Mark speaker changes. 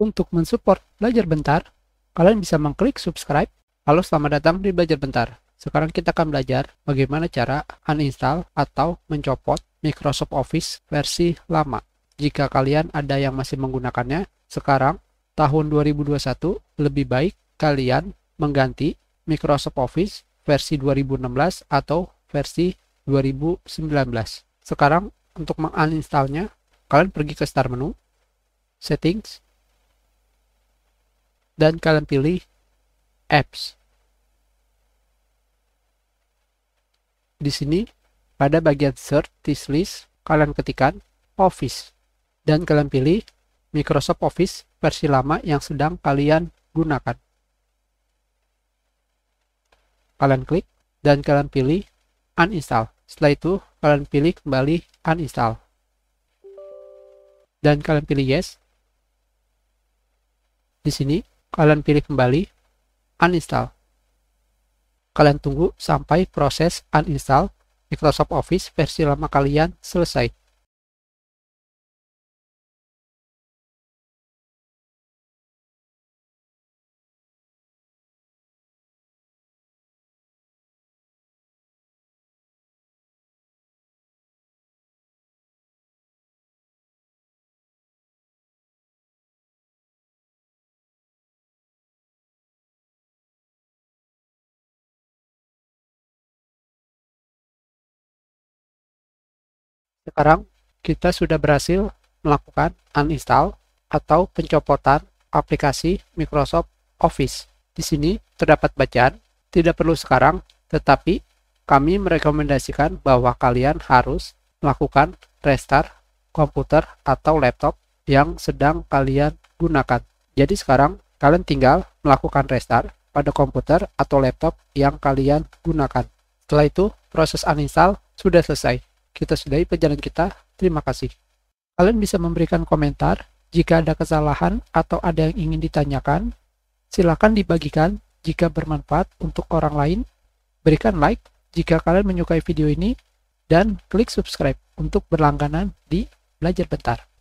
Speaker 1: Untuk mensupport Belajar Bentar, kalian bisa mengklik subscribe. Halo, selamat datang di Belajar Bentar. Sekarang kita akan belajar bagaimana cara uninstall atau mencopot Microsoft Office versi lama. Jika kalian ada yang masih menggunakannya, sekarang tahun 2021 lebih baik kalian mengganti Microsoft Office versi 2016 atau versi 2019. Sekarang untuk menguninstallnya, kalian pergi ke Start menu, Settings, dan kalian pilih Apps. Di sini, pada bagian Search this list, kalian ketikkan Office, dan kalian pilih Microsoft Office versi lama yang sedang kalian gunakan. Kalian klik, dan kalian pilih Uninstall. Setelah itu, kalian pilih kembali Uninstall. Dan kalian pilih Yes. Di sini, kalian pilih kembali Uninstall. Kalian tunggu sampai proses uninstall Microsoft Office versi lama kalian selesai. Sekarang kita sudah berhasil melakukan uninstall atau pencopotan aplikasi Microsoft Office. Di sini terdapat bacaan, tidak perlu sekarang, tetapi kami merekomendasikan bahwa kalian harus melakukan restart komputer atau laptop yang sedang kalian gunakan. Jadi sekarang kalian tinggal melakukan restart pada komputer atau laptop yang kalian gunakan. Setelah itu, proses uninstall sudah selesai. Kita sudahi pelajaran kita. Terima kasih. Kalian bisa memberikan komentar jika ada kesalahan atau ada yang ingin ditanyakan. Silakan dibagikan jika bermanfaat untuk orang lain. Berikan like jika kalian menyukai video ini dan klik subscribe untuk berlangganan di Belajar Bentar.